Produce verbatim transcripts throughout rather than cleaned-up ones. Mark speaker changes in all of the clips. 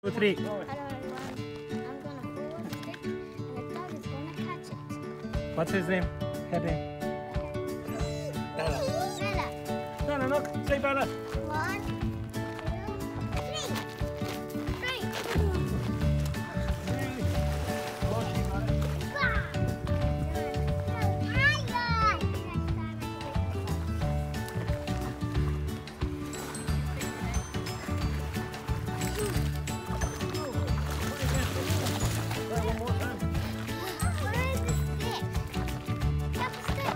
Speaker 1: Two, three.
Speaker 2: Hello everyone. I'm gonna hold a stick and the dog is gonna catch it.
Speaker 1: What's his name? Head name? Bella.
Speaker 2: Bella.
Speaker 1: Bella, look. Say Bella.
Speaker 2: One, two, three. Three.
Speaker 1: Oh, she got it. One more time.
Speaker 2: Where is the stick? Get the stick.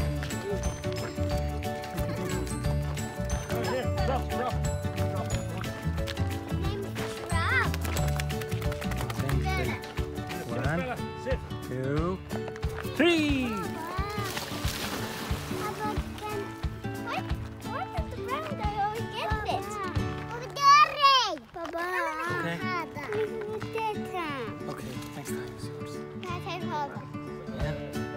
Speaker 1: Oh, here. Drop, drop. Drop.
Speaker 2: Name is Shrub. Bella.
Speaker 1: One,
Speaker 3: Bella, sit.
Speaker 1: two, three. Okay. Okay, next time is yours. Yeah.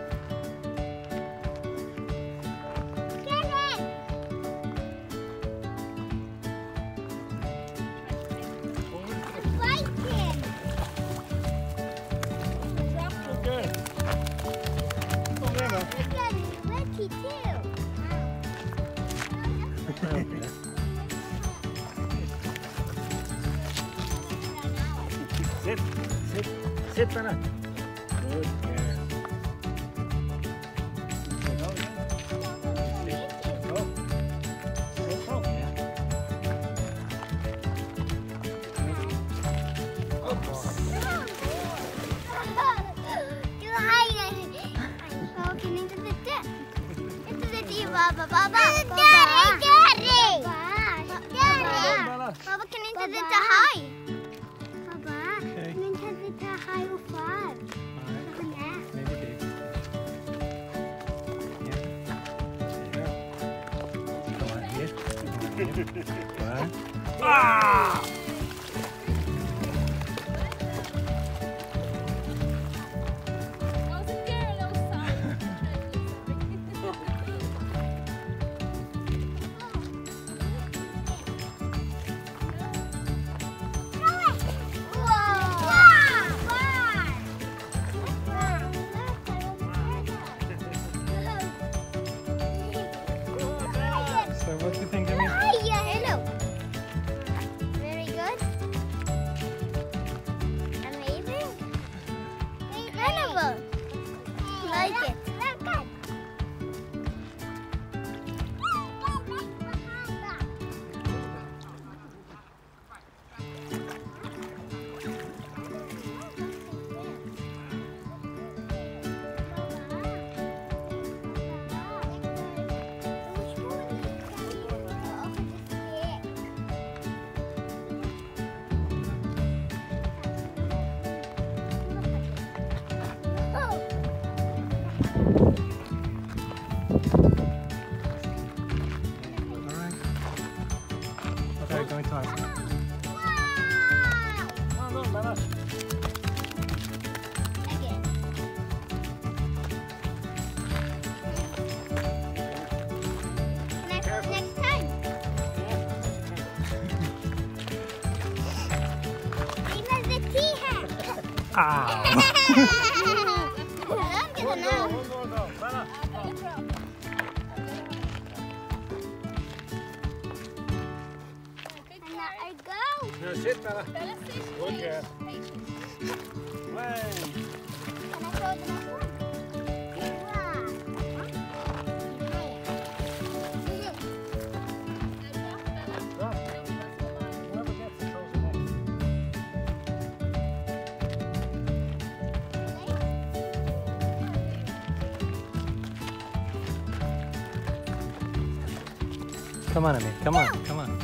Speaker 3: Okay. Kom Bella.
Speaker 1: Okay.
Speaker 3: Sit. Sit. Sit, Bella. Good girl. Go. Go, go.
Speaker 2: Baba, Baba, Baba,
Speaker 3: Bella.
Speaker 2: Baba, kan inte lite haj? Baba,
Speaker 1: Okay.
Speaker 2: kan inte lite haj och far?
Speaker 1: Alright. Maybe big. Yeah. Come on, here. Come on, here. One.
Speaker 3: Ah!
Speaker 1: So what do you think, Emmy?
Speaker 2: Hello. Very good. Amazing. Incredible. Like it.
Speaker 1: Alright. Okay, going to ask.
Speaker 3: Well done, Bella.
Speaker 2: Next, next time. Even the tea hat.
Speaker 1: Ah!
Speaker 2: Look at
Speaker 3: One
Speaker 2: now.
Speaker 3: more, one more go. Bella.
Speaker 2: And now I go.
Speaker 3: Now sit, Bella. Good girl. Way.
Speaker 2: Can I show the next one?
Speaker 3: Drop. Whoever gets it throws it next.
Speaker 1: Come on, Emmy. Come on, come on.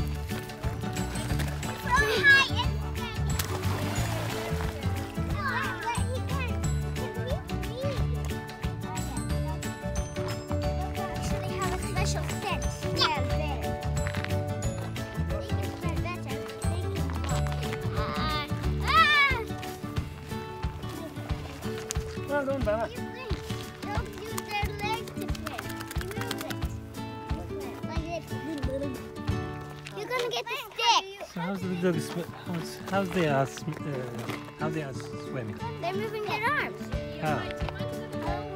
Speaker 3: Well done, Bella.
Speaker 2: Don't use their legs to swim. Move it. Like this. You're gonna get the stick.
Speaker 1: So how's the dog sw- how's how's they are sm- uh, how they are swimming?
Speaker 2: They're moving their arms.
Speaker 1: How?
Speaker 2: Oh,